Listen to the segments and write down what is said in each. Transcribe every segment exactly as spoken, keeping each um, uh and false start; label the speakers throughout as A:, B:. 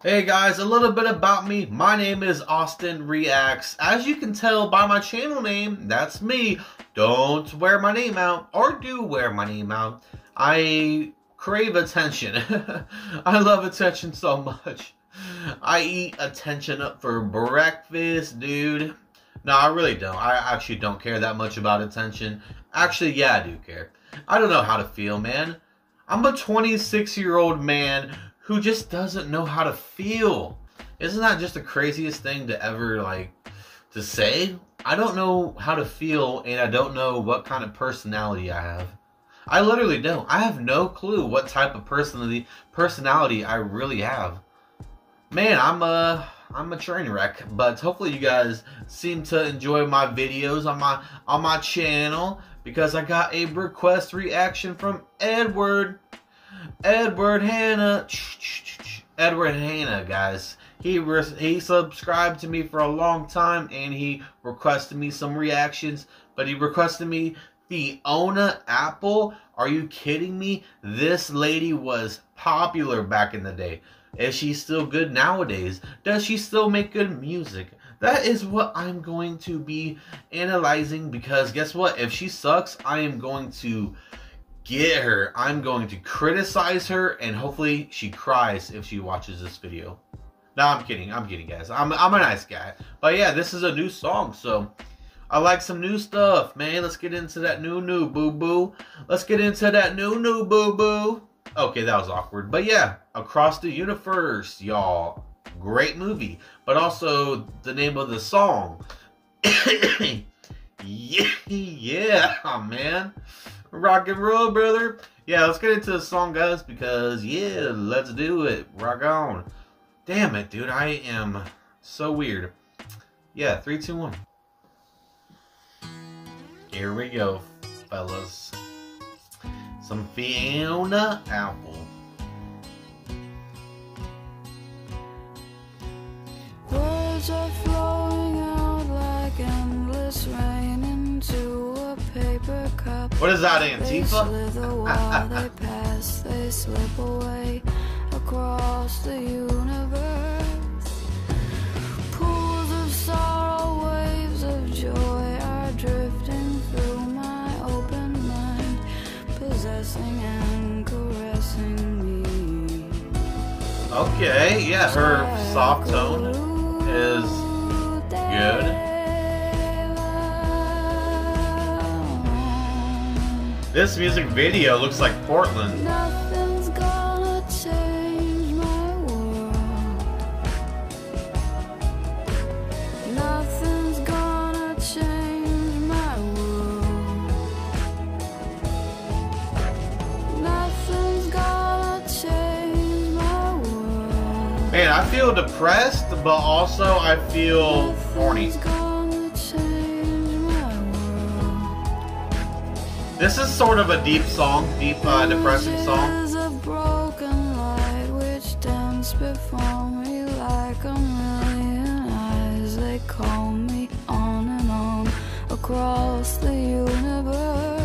A: Hey guys, a little bit about me. My name is Austin Reacts. As you can tell by my channel name, that's me. Don't wear my name out, or do wear my name out. I crave attention. I love attention so much. I eat attention up for breakfast, dude. No, I really don't. I actually don't care that much about attention. Actually, yeah, I do care. I don't know how to feel, man. I'm a twenty-six year old man who just doesn't know how to feel. Isn't that just the craziest thing to ever, like, to say? I don't know how to feel, and I don't know what kind of personality I have. I literally don't. I have no clue what type of personality personality I really have. Man, I'm a I'm a train wreck, but hopefully you guys seem to enjoy my videos on my on my channel because I got a request reaction from Edward. Edward Hannah, Edward Hannah, guys. He he subscribed to me for a long time, and he requested me some reactions. But he requested me Fiona Apple. Are you kidding me? This lady was popular back in the day. Is she still good nowadays? Does she still make good music? That is what I'm going to be analyzing, because guess what? If she sucks, I am going to get her. I'm going to criticize her, and hopefully she cries if she watches this video. No, I'm kidding. I'm kidding, guys. I'm, I'm a nice guy. But yeah, this is a new song, so I like some new stuff, man. Let's get into that new, new, boo-boo. Let's get into that new, new, boo-boo. Okay, that was awkward. But yeah, Across the Universe, y'all. Great movie. But also the name of the song. yeah, yeah, man. Rock and roll, brother. Yeah, let's get into the song, guys, because, yeah, let's do it. Rock on. Damn it, dude. I am so weird. Yeah, three, two, one. Here we go, fellas. Some Fiona Apple.
B: Words are flowing out like endless rain into a paper cup.
A: What is that, Antifa?
B: They slither while they pass, they slip away across the universe. Pools of sorrow, waves of joy are drifting through my open mind, possessing and caressing me.
A: Okay, yeah, her soft tone is good. This music video looks like Portland.
B: Nothing's gonna change my world. Nothing's gonna change my world. Nothing's gonna change my world.
A: Man, I feel depressed, but also I feel horny. This is sort of a deep song, deep, uh, depressing song.
B: There's a broken light which danced before me like a million eyes. They call me on and on across the universe.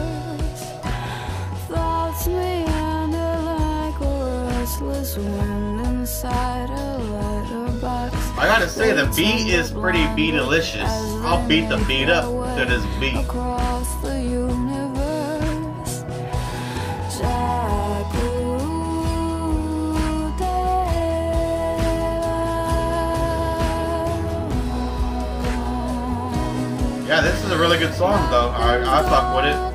B: Thoughts meander like a restless wind inside a letterbox.
A: I gotta say, the beat is pretty beat-alicious. I'll beat the beat up to this beat.
B: Across the universe.
A: Yeah, this is a really good song, though. I, I fuck with it.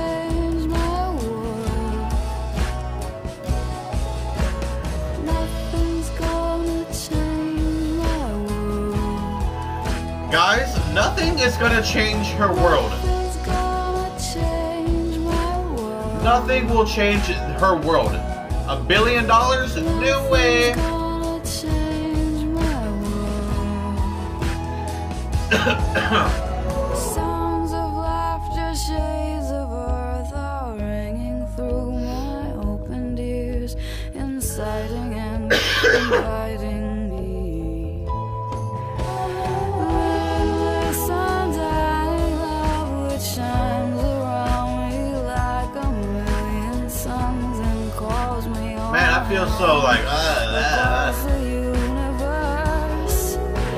A: Guys, nothing is gonna change her world. Nothing will change her world. A billion dollars? No way.
B: Sounds of laughter, shades of earth are ringing through my opened ears, inciting and inviting me. Endless undying love which shines around me like a million suns and calls me on.
A: Man, I feel so like uh, uh, uh.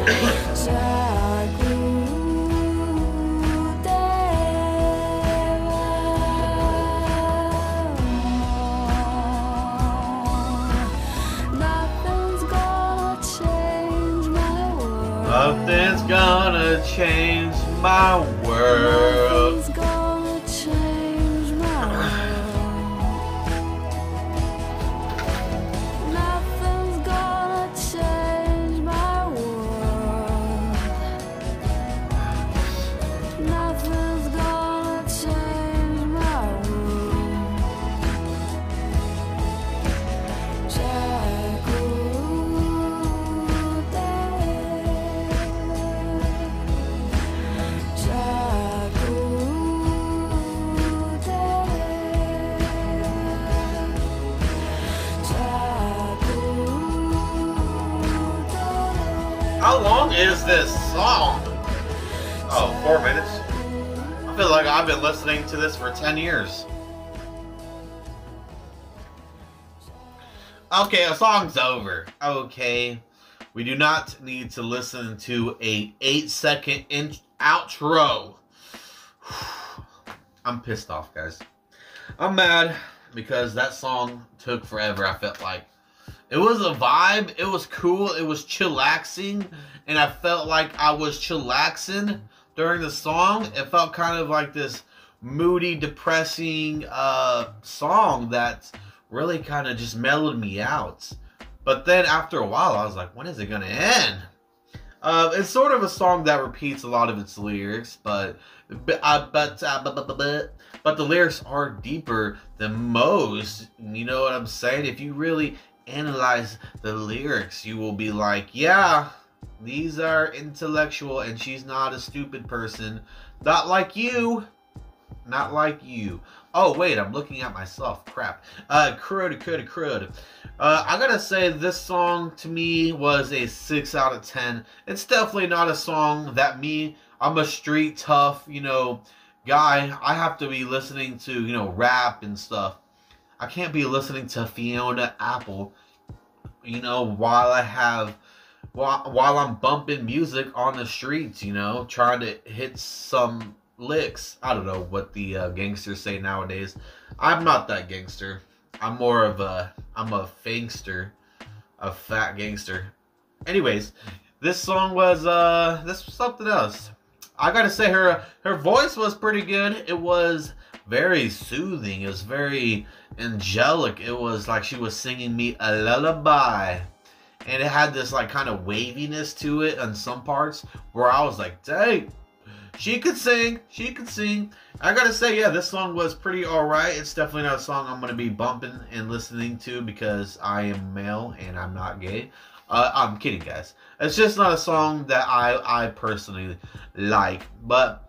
A: Nothing's gonna change my world.
B: Nothing's gonna change my world. Nothing's gonna change my world. Nothing's gonna change my world. Jack
A: How long is this song? Oh, four minutes? I feel like I've been listening to this for ten years. Okay, the song's over. Okay. We do not need to listen to a eight second in outro. I'm pissed off, guys. I'm mad because that song took forever, I felt like. It was a vibe, it was cool, it was chillaxing, and I felt like I was chillaxing during the song. It felt kind of like this moody, depressing uh, song that really kind of just mellowed me out. But then after a while, I was like, when is it going to end? Uh, it's sort of a song that repeats a lot of its lyrics, but uh, but, uh, but, but, but but the lyrics are deeper than most. You know what I'm saying? If you really analyze the lyrics, you will be like, yeah, these are intellectual, and she's not a stupid person. Not like you. Not like you. Oh, wait, I'm looking at myself. Crap. Uh, crud, crud, crud. Uh, I gotta say, this song, to me, was a six out of ten. It's definitely not a song that me, I'm a street tough, you know, guy. I have to be listening to, you know, rap and stuff. I can't be listening to Fiona Apple, you know, while I have, while, while I'm bumping music on the streets, you know, trying to hit some licks. I don't know what the uh, gangsters say nowadays. I'm not that gangster. I'm more of a, I'm a fangster, a fat gangster. Anyways, this song was, uh, this was something else. I gotta say, her, her voice was pretty good. It was very soothing. It was very angelic. It was like she was singing me a lullaby. And it had this like kind of waviness to it on some parts where I was like, dang, she could sing. She could sing. I gotta say, yeah, this song was pretty alright. It's definitely not a song I'm gonna be bumping and listening to because I am male and I'm not gay. Uh, I'm kidding, guys. It's just not a song that I, I personally like. But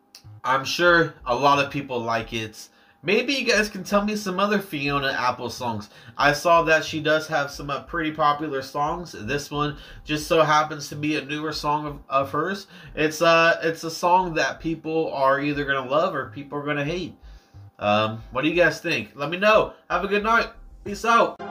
A: I'm sure a lot of people like it. Maybe you guys can tell me some other Fiona Apple songs. I saw that she does have some uh, pretty popular songs. This one just so happens to be a newer song of, of hers. It's, uh, it's a song that people are either going to love or people are going to hate. Um, what do you guys think? Let me know. Have a good night. Peace out.